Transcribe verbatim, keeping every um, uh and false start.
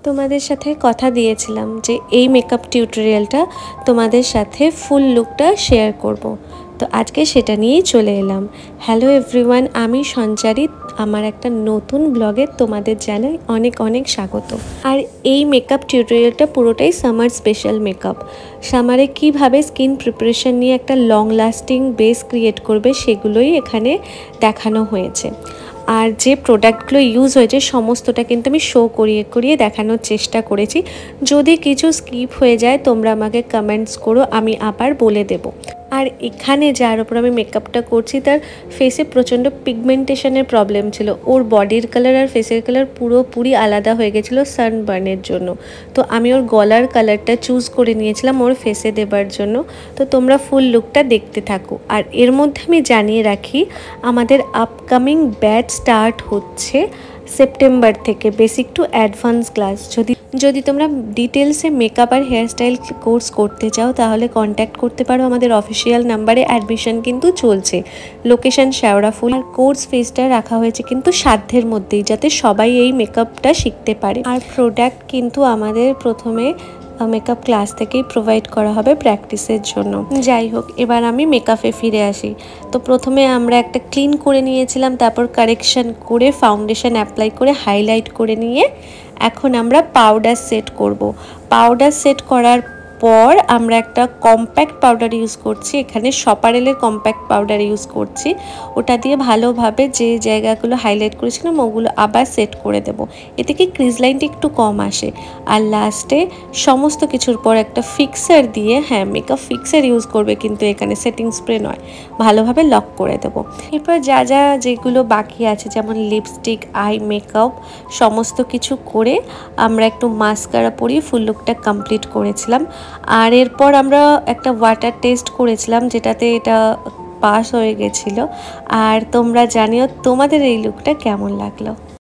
তোমাদের সাথে কথা দিয়েছিলাম যে এই মেকআপ টিউটোরিয়ালটা তোমাদের সাথে ফুল লুকটা শেয়ার করব। তো আজকে সেটা নিয়েই চলে এলাম। হ্যালো এভরিওয়ান, আমি সঞ্চারী। আমার একটা নতুন ব্লগে তোমাদের জানাই অনেক অনেক স্বাগত। আর এই মেকআপ টিউটোরিয়ালটা পুরোটাই সামার স্পেশাল মেকআপ। সামারে কিভাবে স্কিন প্রিপারেশন নিয়ে একটা লং লাস্টিং বেস ক্রিয়েট করবে সেগুলোই এখানে দেখানো হয়েছে। আর যে প্রোডাক্টগুলো ইউজ হয়েছে সমস্তটা কিন্তু আমি শো করিয়ে করিয়ে দেখানোর চেষ্টা করেছি। যদি কিছু স্কিপ হয়ে যায় তোমরা আমাকে কমেন্টস করো, আমি আবার বলে দেব। আর এখানে যার উপর আমি মেকআপটা করছি তার ফেসে প্রচণ্ড পিগমেন্টেশনের প্রবলেম ছিল। ওর বডির কালার আর ফেসের কালার পুরোপুরি আলাদা হয়ে গেছিলো সানবার্নের জন্য। তো আমি ওর গলার কালারটা চুজ করে নিয়েছিলাম ওর ফেসে দেবার জন্য। তো তোমরা ফুল লুকটা দেখতে থাকো। আর এর মধ্যে আমি জানিয়ে রাখি আমাদের আপকামিং ব্যাচ স্টার্ট হচ্ছে সেপ্টেম্বর থেকে, বেসিক টু অ্যাডভান্স ক্লাস। যদি যদি তোমরা ডিটেলসে মেকআপ আর হেয়ারস্টাইল কোর্স করতে চাও তাহলে কন্ট্যাক্ট করতে পারো আমাদের অফিসিয়াল নাম্বারে। অ্যাডমিশন কিন্তু চলছে। লোকেশন শেওড়াফুল। আর কোর্স ফিসটা রাখা হয়েছে কিন্তু সাধ্যের মধ্যেই, যাতে সবাই এই মেকআপটা শিখতে পারে। আর প্রোডাক্ট কিন্তু আমাদের প্রথমে মেকআপ ক্লাস থেকেই প্রোভাইড করা হবে প্র্যাকটিসের জন্য। যাই হোক, এবার আমি মেকআপে ফিরে আসি। তো প্রথমে আমরা একটা ক্লিন করে নিয়েছিলাম, তারপর কারেকশন করে ফাউন্ডেশন অ্যাপ্লাই করে হাইলাইট করে নিয়ে এখন আমরা পাউডার সেট করব। পাউডার সেট করার পর আমরা একটা কম্প্যাক্ট পাউডার ইউজ করছি, এখানে সপারেলের কম্প্যাক্ট পাউডার ইউজ করছি। ওটা দিয়ে ভালোভাবে যে জায়গাগুলো হাইলাইট করেছিলাম ওগুলো আবার সেট করে দেব। এতে কি ক্রিজ লাইনটা একটু কম আসে। আর লাস্টে সমস্ত কিছুর পর একটা ফিক্সার দিয়ে, হ্যাঁ মেকআপ ফিক্সার ইউজ করবে কিন্তু এখানে সেটিং স্প্রে নয়, ভালোভাবে লক করে দেব। এরপর যা যা যেগুলো বাকি আছে যেমন লিপস্টিক, আই মেকআপ সমস্ত কিছু করে আমরা একটু মাস্কারা পরিয়ে ফুল লুকটা কমপ্লিট করেছিলাম। আর এরপর আমরা একটা ওয়াটার টেস্ট করেছিলাম যেটাতে এটা পাস হয়ে গেছিলো। আর তোমরা জানিও তোমাদের এই লুকটা কেমন লাগলো।